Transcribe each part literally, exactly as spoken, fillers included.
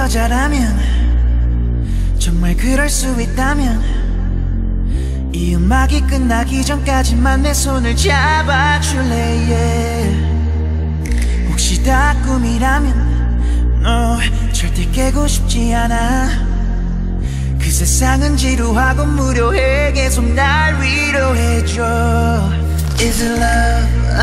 여자라면 정말 그럴 수 있다면 이 음악이 끝나기 전까지만 내 손을 잡아줄래 yeah. 혹시 다 꿈이라면 너 절대 깨고 싶지 않아. 그 세상은 지루하고 무료해 계속 날 위로해줘. Is it love? Oh,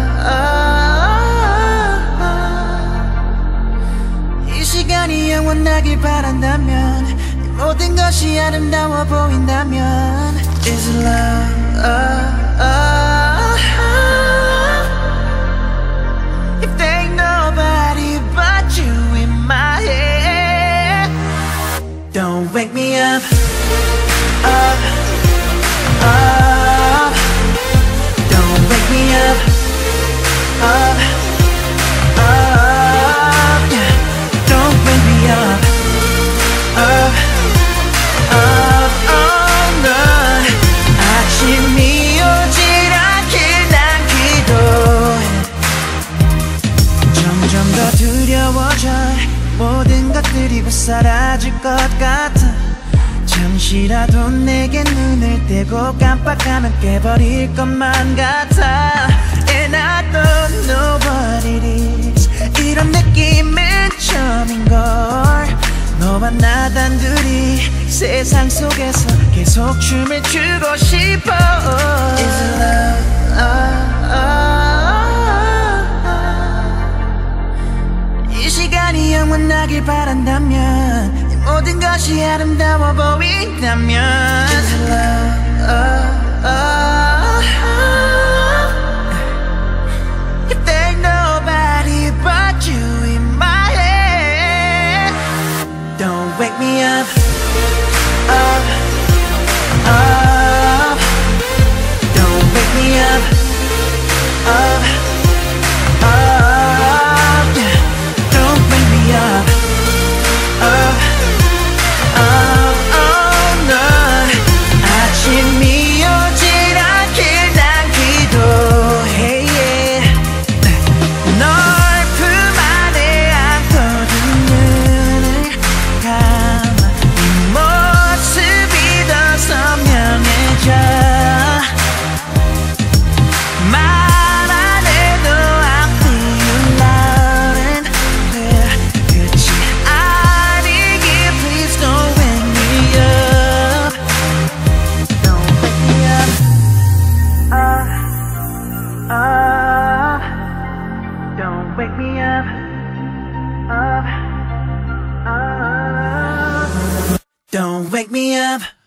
oh, oh. 이 시간이 영원하길 바란다면 이 모든 것이 아름다워 보인다면 Is it love? Oh, oh, oh. If there ain't nobody but you in my head, don't wake me up, up, up. Don't wake me up, up, up, yeah. Don't wake me up, up, up, oh no. 아침이 오질 않길 난 기도해. 점점 더 두려워져. 모든 것들이 곧 사라질 것 같아. 잠시라도 내게 눈을 떼고 깜빡하면 깨버릴 것만 같아. And I don't know what it is. 이런 느낌은 처음인걸. 너와 나 단둘이 세상 속에서 계속 춤을 추고 싶어. Is it love? Oh, oh, oh. 이 시간이 영원하길 바란다면 모든 것이 아름다워 보인다면 Is it love? Oh, oh, oh. If there ain't nobody but you in my head, don't wake me up, up, up. Don't wake me up, up, up, yeah. Don't wake me up, up. Oh, oh, no. 아침이 오질 않길 난 기도해 yeah. 널 품 안에 안고든 눈을 감아 네 모습이 더 선명해져. 말 안 해도 I'm feeling loud and clear. 끝이 아니길 please don't wake me up. Don't wake me up. Uh, uh, don't wake me up. Up, uh, don't wake me up.